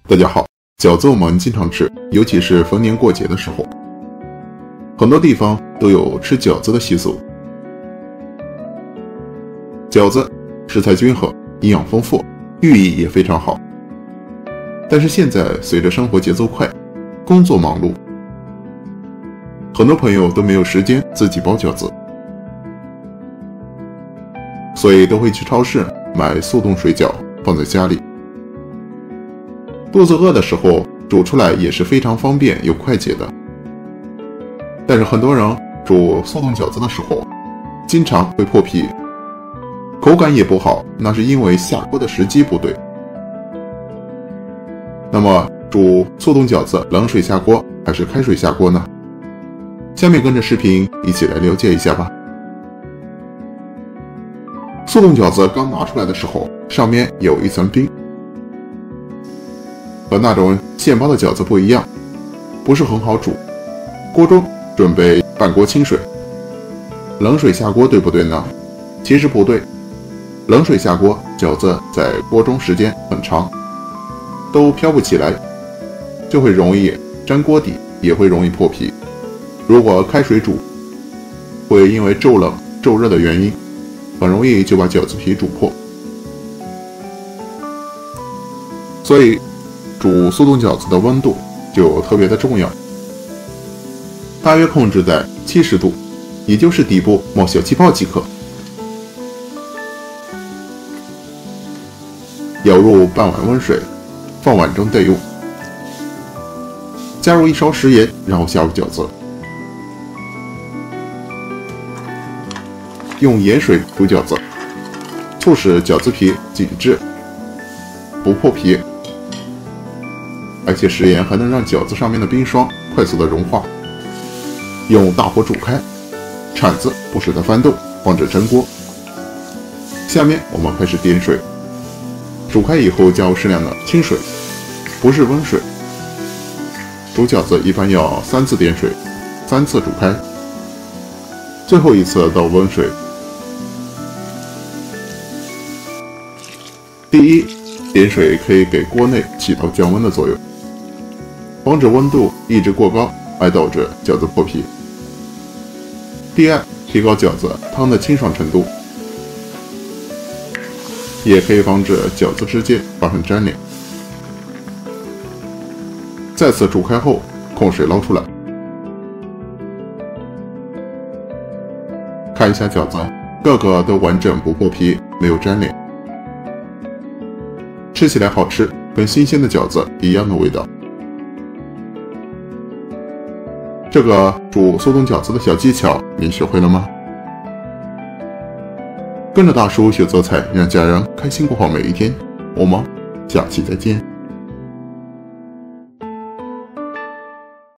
大家好，饺子我们经常吃，尤其是逢年过节的时候，很多地方都有吃饺子的习俗。饺子食材均衡，营养丰富，寓意也非常好。但是现在随着生活节奏快，工作忙碌，很多朋友都没有时间自己包饺子，所以都会去超市买速冻水饺放在家里。肚子饿的时候煮出来也是非常方便又快捷的。但是很多人煮速冻饺子的时候经常会破皮，口感也不好，那是因为下锅的时机不对。那么煮速冻饺子，冷水下锅还是开水下锅呢？下面跟着视频一起来了解一下吧。速冻饺子刚拿出来的时候，上面有一层冰，和那种现包的饺子不一样，不是很好煮。锅中准备半锅清水，冷水下锅对不对呢？其实不对，冷水下锅，饺子在锅中时间很长，都飘不起来，就会容易粘锅底，也会容易破皮。如果开水煮，会因为骤冷骤热的原因，很容易就把饺子皮煮破。所以煮速冻饺子的温度就特别的重要，大约控制在70度，也就是底部冒小气泡即可。舀入半碗温水，放碗中备用。加入1勺食盐，然后下入饺子，用盐水煮饺子，促使饺子皮紧致，不破皮。而且食盐还能让饺子上面的冰霜快速的融化。用大火煮开，铲子不时的翻动，防止粘锅。下面我们开始点水，煮开以后加入适量的清水，不是温水。煮饺子一般要3次点水，3次煮开，最后一次倒温水。第一，点水可以给锅内起到降温的作用，防止温度一直过高而导致饺子破皮。第二，提高饺子汤的清爽程度，也可以防止饺子之间发生粘连。再次煮开后，控水捞出来，看一下饺子，个个都完整不破皮，没有粘连，吃起来好吃，跟新鲜的饺子一样的味道。这个煮速冻饺子的小技巧你学会了吗？跟着大叔学做菜，让家人开心过好每一天。我们下期再见。